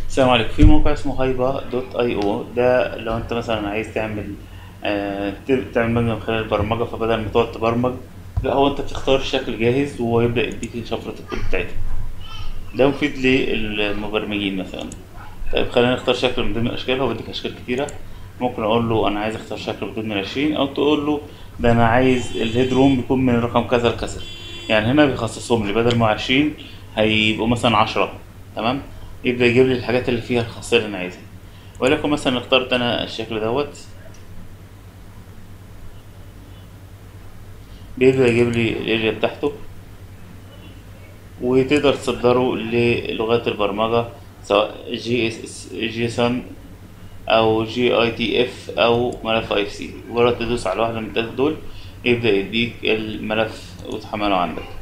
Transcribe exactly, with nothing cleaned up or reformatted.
السلام عليكم. في موقع اسمه هايبا دوت اي او، ده لو انت مثلا عايز تعمل آه ت- تعمل مبنى من خلال البرمجة، فبدل ما تقعد تبرمج، لا هو انت بتختار الشكل جاهز وهو يبدأ يديك شفرة الكود بتاعتها. ده مفيد للمبرمجين مثلا. طيب خلينا نختار شكل من ضمن الاشكال، هو بيديك اشكال كتيرة. ممكن اقول له انا عايز اختار شكل من ضمن العشرين، او تقول له ده انا عايز الهيد روم يكون من رقم كذا لكذا. يعني هنا بيخصصهم لي بدل ما عشرين هيبقوا مثلا عشرة. تمام. يبدأ يجيب لي الحاجات اللي فيها الخاصية اللي انا عايزها. ولكن مثلا اخترت انا الشكل دوت، بيبدأ يجيب لي الاريا بتاعته، وتقدر تصدره للغات البرمجة، سواء جي اس جيسون او جي اي تي اف او ملف اي سي. مجرد تدوس على واحدة من التلاتة دول يبدأ يديك الملف وتحمله عندك.